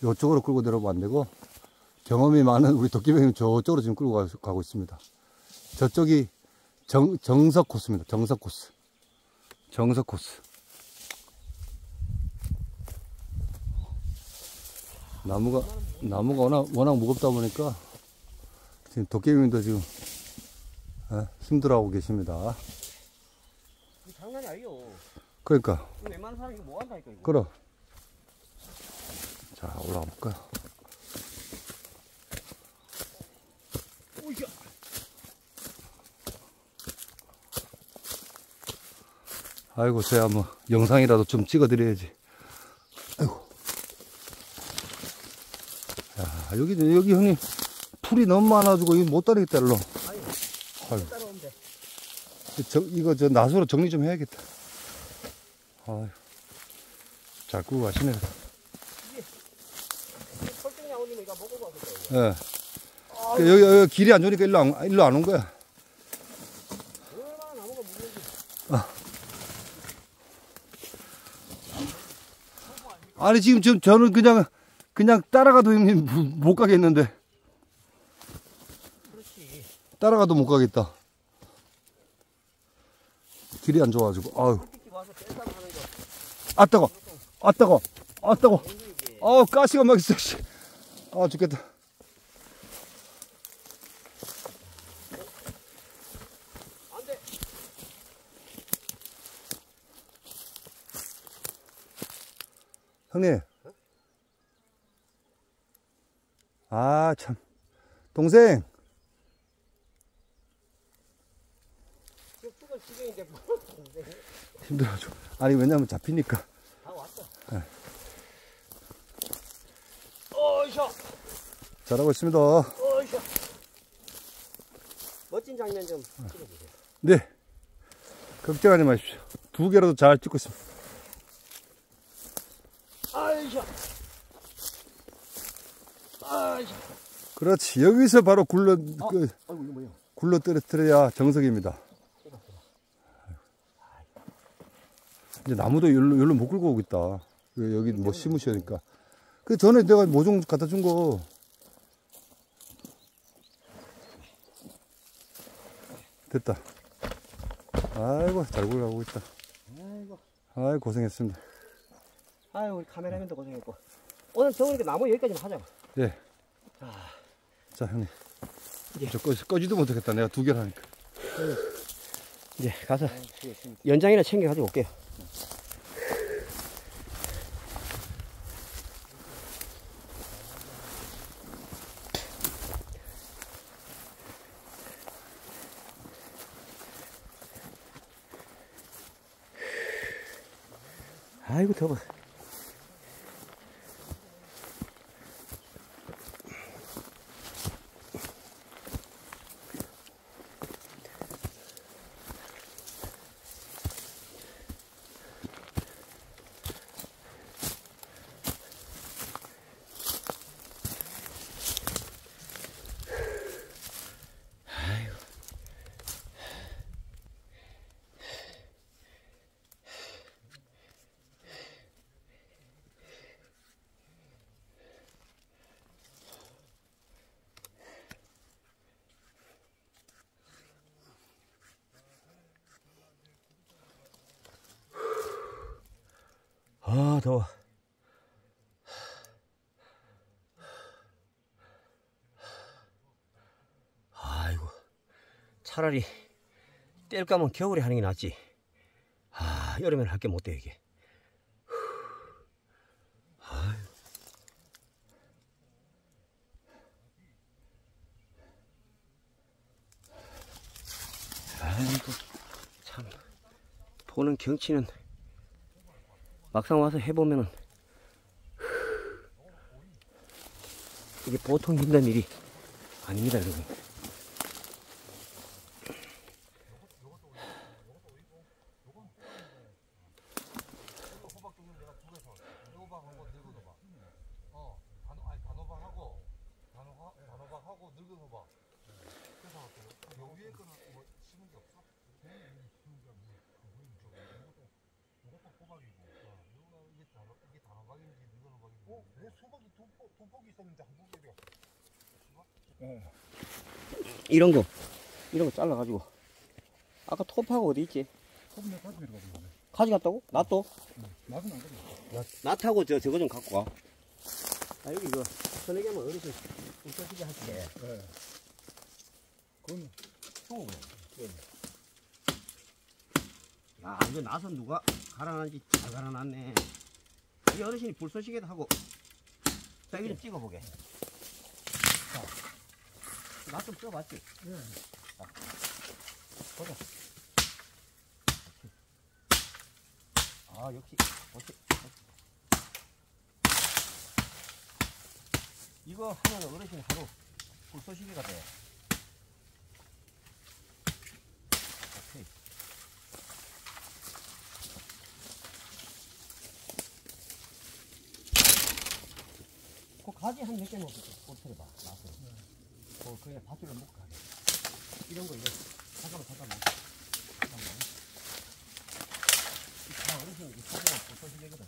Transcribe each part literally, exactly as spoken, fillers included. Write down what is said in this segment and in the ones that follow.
이쪽으로 끌고 내려오면 안 되고, 경험이 많은 우리 도깨비는 저쪽으로 지금 끌고 가, 가고 있습니다. 저쪽이 정, 정석 코스입니다. 정석 코스. 정석 코스. 나무가, 나무가 워낙, 워낙 무겁다 보니까, 지금 도깨비님도 지금, 에, 힘들어하고 계십니다. 장난이 아니요. 그러니까. 웬만한 사람이 뭐 한다니까, 이거. 그럼. 자, 올라가 볼까요? 오이야. 아이고, 저야 뭐, 영상이라도 좀 찍어드려야지. 아이고. 야, 여기, 여기 형님, 풀이 너무 많아가지고, 이거 못 다니겠다, 일로. 아이고. 따라오는데. 저, 이거 저 나수로 정리 좀 해야겠다. 아유. 잘 끄고 가시네. 설정 나오니까 이거 먹고 가겠다. 예. 그 여기, 여기 길이 안 좋으니까 일로 안, 일로 안 온 거야. 얼마나 나무가 무거운지. 아. 아니, 지금, 지금 저는 그냥, 그냥 따라가도 형님 못 가겠는데. 그렇지. 따라가도 못 가겠다. 길이 안 좋아가지고, 아유. 아, 따고, 아, 따고, 아, 따고. 아, 가시가 막 있어, 씨. 아, 죽겠다. 안 돼. 형님. 아, 참. 동생. 힘들어져. 아니, 왜냐면 잡히니까. 다 왔어. 네. 어이샤. 잘하고 있습니다. 어이샤. 멋진 장면 좀 찍어주세요. 네. 걱정하지 마십시오. 두 개라도 잘 찍고 있습니다. 아이샤. 아이샤. 그렇지. 여기서 바로 굴러, 어? 그, 아이고, 이거 뭐야? 굴러 떨어뜨려야 정석입니다. 이제 나무도 여기로, 여기로 못 끌고 오겠다. 여기 뭐 심으시니까. 그 전에 내가 모종 갖다 준 거. 됐다. 아이고, 잘 굴러가고 있다. 아이고. 아이, 고생했습니다. 아유, 우리 카메라맨도 고생했고. 오늘 정우니까 나무 여기까지만 하자. 예. 자, 자, 형님. 이제. 저 꺼, 꺼지도 못하겠다. 내가 두 개를 하니까. 이제 가서 연장이나 챙겨 가지고 올게요. 아이고, 더워. 아, 더워. 아이고, 차라리 뗄 거면 겨울에 하는 게 낫지. 아, 여름에는 할 게 못 돼, 이게. 아이고, 참, 보는 경치는 막상 와서 해보면은 이게 보통 힘든 일이 아닙니다, 여러분. 호박이고, 어, 이게 단호박인지 늙은 호박인지 어? 왜 수박이 두, 포, 두 폭이 있었는데 한 폭이 어디가? 어. 이런 거 이런 거 잘라가지고 아까 톱하고 어디 있지? 톱 내가 가지고 내려가고 있는데. 가져갔다고? 낫도? 응. 낫은 안 가져. 낫하고 저 저거 좀 갖고 와. 아 여기 이거 서너 개만 어르신 웃어주게 할게. 네. 그건 어. 야 이거 나서 누가 갈아놨는지 잘 갈아놨네. 이 어르신이 불쏘시개도 하고. 자 이거 좀 찍어보게. 나 좀 써봤지? 예. 자, 보자. 아 역시 역시 이거 하면 어르신 하루 불쏘시개가 돼. 오케이. 그 가지 한 몇 개만 꽂혀봐. 나서. 그 그냥 밭으로 먹고 가게. 이런 거 이거 잠깐만 잠깐만. 잠깐만. 다 어르신 이 사진을 불쏘시개거든.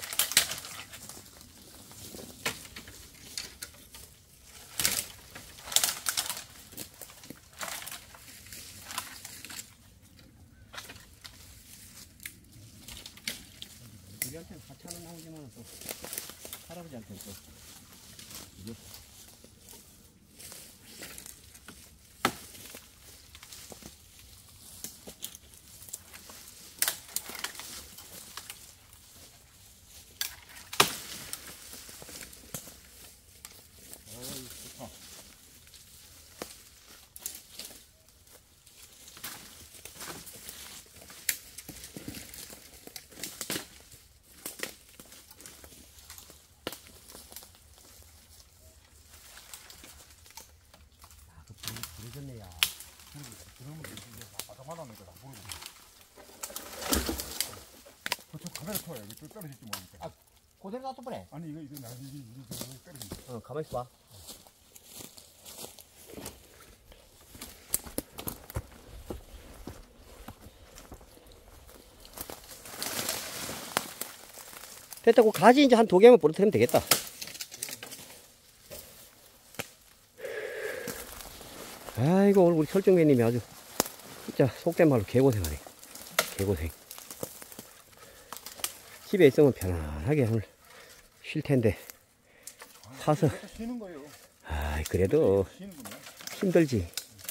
우리한테는 사천원 나오지만 또 할아버지한테는 또 이게 어이 좋다. 부르셨네, 야. 그러면 이제 바닥만하는 거다. 모르고. 그쪽 카메라 커요. 이거 또 떨어질지 모르니까. 아, 그대로 놔둬버려. 아니 이거 이거 나 이게 이게 이게 떨어진다. 어, 가만히 있어봐. 됐다. 그 가지 이제 한 두 개만 부러뜨리면 되겠다. 아이고, 오늘 우리 설정매님이 아주 진짜 속된 말로 개고생하네. 개고생. 집에 있으면 편안하게 오늘 쉴 텐데. 사서. 쉬는 거예요. 아이, 그래도 쉬는군요. 힘들지.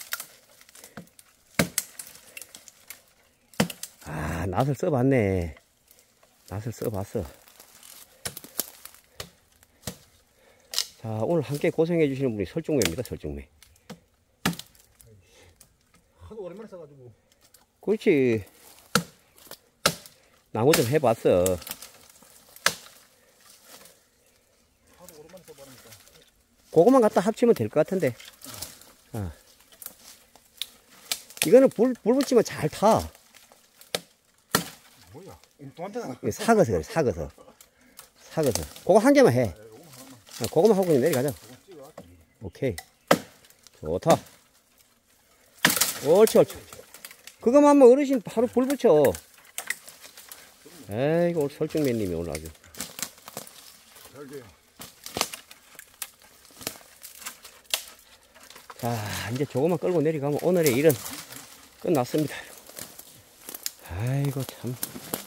아, 낫을 써봤네. 낫을 써봤어. 자, 오늘 함께 고생해주시는 분이 설중매입니다, 설중매. 하도 오랜만에 써가지고. 그렇지. 나무 좀 해봤어. 하도 오랜만에 써보니까. 그거만 갖다 합치면 될 것 같은데. 어. 이거는 불, 불 붙이면 잘 타. 뭐야? 또한테 나. 이거 사거서 그래, 사거서. 사거서. 그거 한 개만 해. 어, 그거만 하고 그냥 내려가자. 오케이. 좋다. 옳지, 옳지. 그거만 하면 어르신 바로 불 붙여. 에이구, 오늘 설정맨님이 오늘 아주. 여기요. 자, 이제 조금만 끌고 내려가면 오늘의 일은 끝났습니다. 아이고, 참.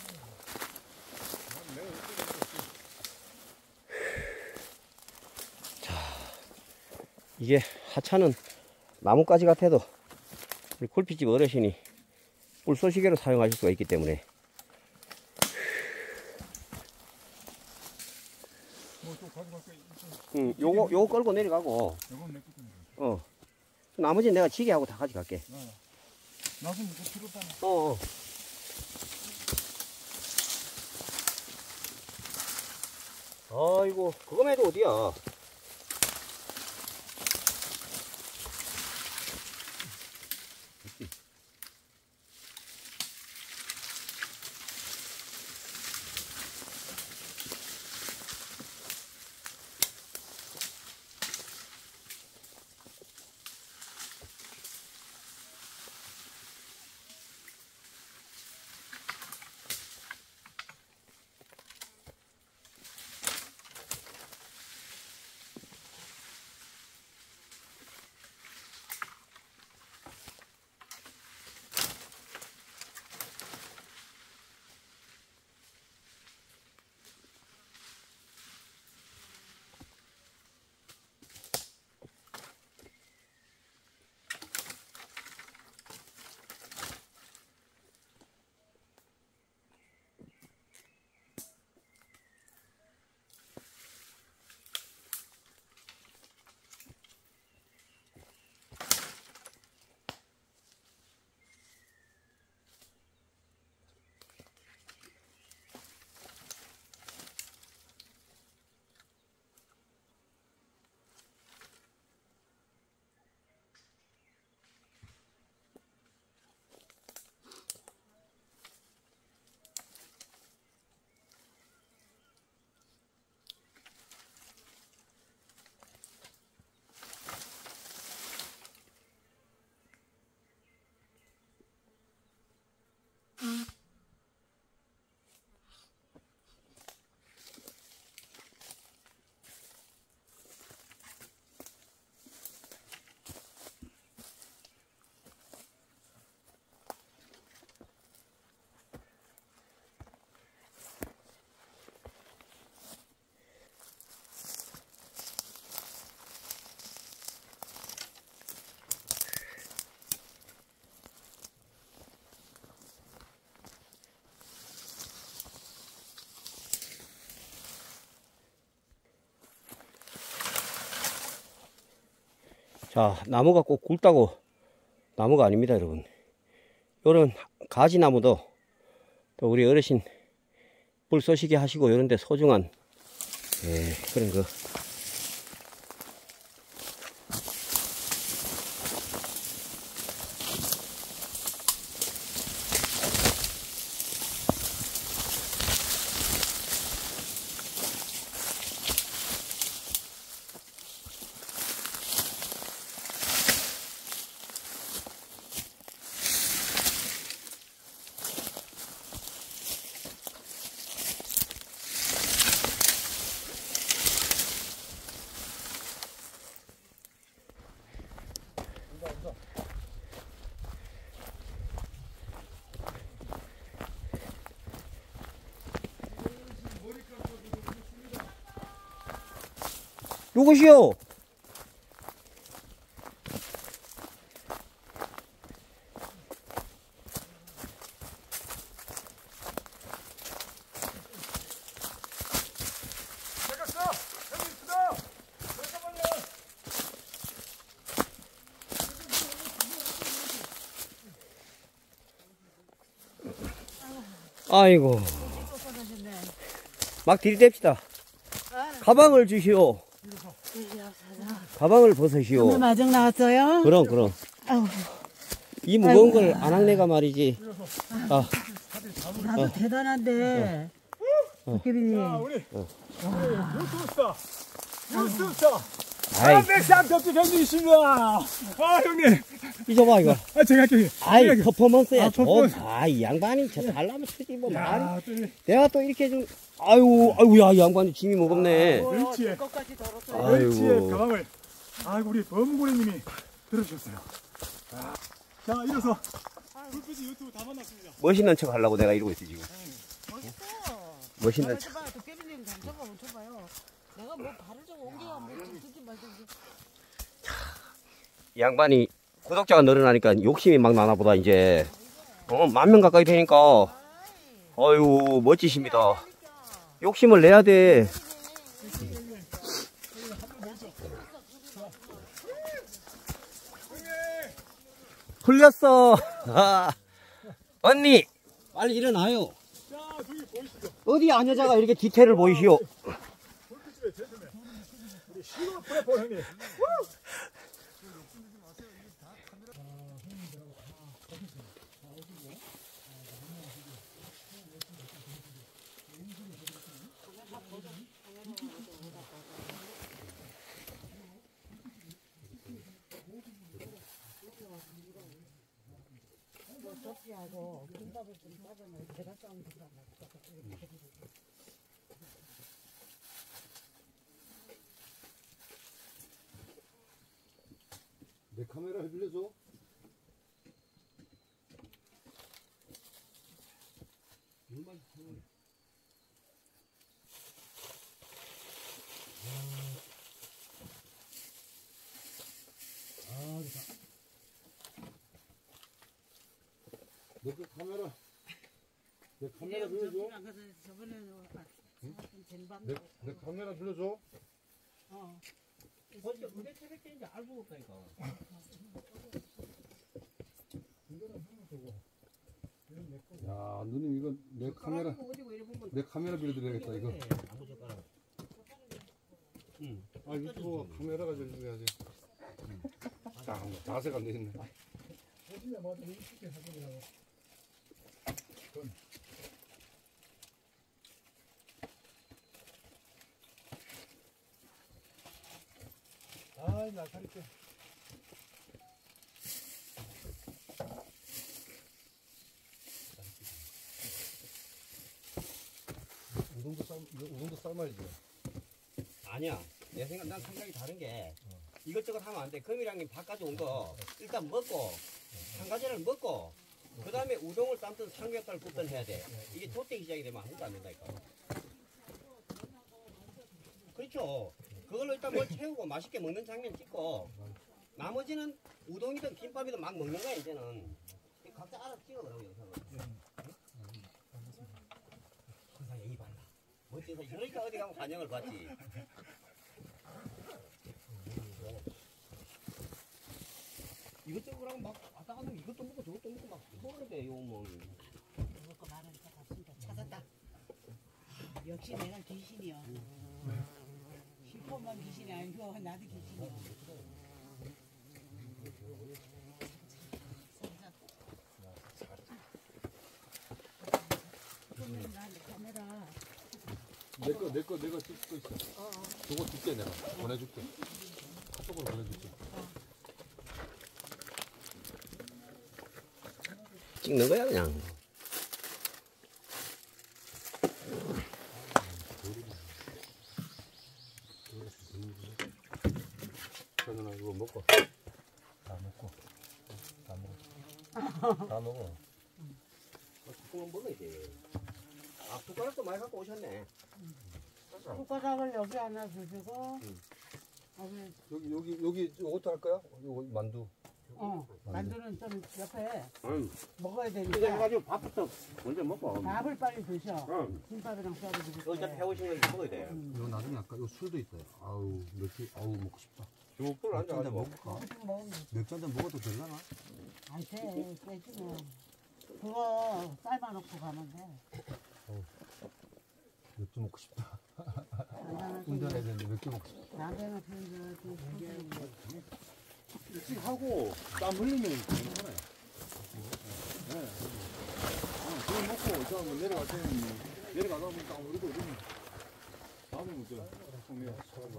자, 이게 하찮은 나뭇가지 같아도 우리 굴피집 어르신이 불쏘시개로 사용하실 수가 있기 때문에. 뭐또 가져갈 거 있어. 응, 요거, 요거 끌고 내려가고, 이건 내 거야. 어. 나머지는 내가 지게하고 다 가져갈게. 나도 이거 필요 없잖아. 어, 어. 아이고, 그거만 해도 어디야. 자, 나무가 꼭 굵다고 나무가 아닙니다, 여러분. 요런 가지나무도 또 우리 어르신 불 쏘시게 하시고 요런데 소중한 예, 그런 거. 누구시오? 잠깐만. 여기 있어. 잠깐만요. 아이고. 막 들이댑시다. 가방을 주시오. 가방을 벗으시오. 오늘 마중 나왔어요? 그럼, 그럼. 아우, 이 무거운 걸 안 할래가 말이지. 아, 나도 어. 대단한데. 도깨비님. 자, 우리 유튜브 스타. 유튜브 스타. 아이, 삼백삼십칠 형님이십니다. 아, 형님. 잊어봐, 이거. 아, 제가 할게요. 아이, 제가 할게요. 퍼포먼스야, 아, 좀. 퍼포먼스. 아, 이 양반이 저 달라면 쓰지, 뭐, 말이. 야, 또 이- 내가 또 이렇게 좀, 아유, 아유, 야, 이 양반이 짐이 무겁네. 멸치에, 것까지 덜었어요. 멸치의 아이고. 가방을, 아이고, 우리 범고래님이 들어주셨어요. 아, 자, 이래서 불빛이 유튜브 다 만났습니다. 멋있는 척 하려고 내가 이러고 있어, 지금. 멋있어. 멋있는 척. 봐, 도깨비님 던져봐, 멈춰봐요. 내가 뭐 발을 좀 옮겨야 뭐 듣지 말든지. 이 양반이 구독자가 늘어나니까 욕심이 막 나나 보다, 이제. 어, 만 명 가까이 되니까. 아유, 멋지십니다. 욕심을 내야 돼. 흘렸어. 아, 언니, 빨리 일어나요. 자, 저기 보이시죠? 어디 아녀자가 이렇게 디테일을 보이시오. 불빛집에 제품에 우리 시골 프레포 형님. 접시하고 김밥을 좀 싸주면 제가 싸운 김밥 맛있어. 내 카메라 빌려줘. 내 그 카메라, 내 카메라 빌려줘. 저번에는 젠반. 내, 내 카메라 빌려줘. 어. 벌써 그게 태백대인지 알고 없다니까. 야, 누님 이거 내 카메라, 내 카메라 빌려드려야겠다 이거. 아, 유튜브 카메라가 빌려줘야지. 자, 자세가 안 되겠네. 아이, 날카롭게. 우동도 삶, 이거 우동도 삶아야지. 아니야. 내 생각, 난 생각이 다른 게, 이것저것 하면 안 돼. 금이랑님 바깥에 온 거, 일단 먹고, 한 가지를 먹고, 그 다음에 우동을 삶든 삼겹살 굽든 해야 돼. 이게 토대기 시작이 되면 아무것도 안 된다니까. 그렇죠. 그걸로 일단 뭘 채우고 맛있게 먹는 장면 찍고, 나머지는 우동이든 김밥이든 막 먹는 거야, 이제는. 각자 알아서 찍어보라고, 영상을. 항상 예의 발라. 멋지서, 그러니까 어디 가면 환영을 받지. 먹어야 돼, 요 뭐. 먹을 거 많으니까 갔습니다. 찾았다. 역시 내가 귀신이야. 슈퍼만 귀신이 아니고 나도 귀신이야. 카메라. 내 거, 내 거, 내가 찍고 있어. 저거 줄게, 내가. 보내줄게. 카톡으로 보내줄게. 찍는 거야, 그냥. 현우나 이거 먹고. 다 먹고. 다 먹어. 다 먹어. 어, 조금만 먹어야 돼. 아, 숟가락도 많이 갖고 오셨네. 숟가락을 여기 하나 주시고, 응. 여기, 여기, 여기, 여기, 이것도 할 거야? 이거 만두. 어, 만두는 좀 옆에 응. 먹어야 이거 되니까 해가지고 밥부터 먼저 먹고. 밥을 빨리 드셔. 응. 김밥이랑 쌀을 드실 이거 때. 해오신 거 먹어야 돼. 이거 나중에 할까? 이거 술도 있어요. 아우, 맥주, 아우, 먹고 싶다. 주먹불 맥주 한잔 앉아가지고. 먹을까? 조금 먹으면 맥주 한잔 먹어도 되려나? 안 돼. 깨지 뭐. 그거 삶아놓고 가면 돼. 맥주 먹고 싶다. 간단하게 운전해야 되는데 맥주 먹고 싶다. 담배나 피우는 거 일찍 하고 땀 흘리면 괜찮아요. 네. 아, 그거 먹고 저 한번 내려갈 때는 내려가다 보면 땀 흐르고 이러면 다음에 저 형님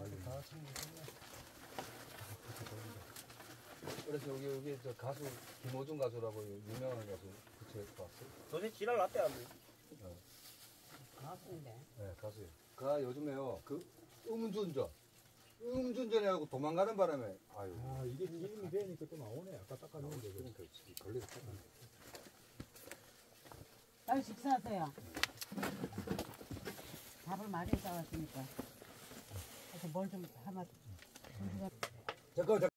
그래서 여기, 여기 저 가수, 김호중 가수라고 유명한 가수 붙여서 왔어요. 도대체 지랄 났대, 안 돼. 가수인데. 네, 가수요. 그 요즘에요, 그 음주운전. 음주운전해가지고 도망가는 바람에, 아유. 아 이게 기름이 되니까 또 나오네. 아까 닦아놓은데. 그러니까 걸려서 빨리 식사하세요. 밥을 많이 싸왔으니까. 그래서 뭘 좀 하나. 잠깐만,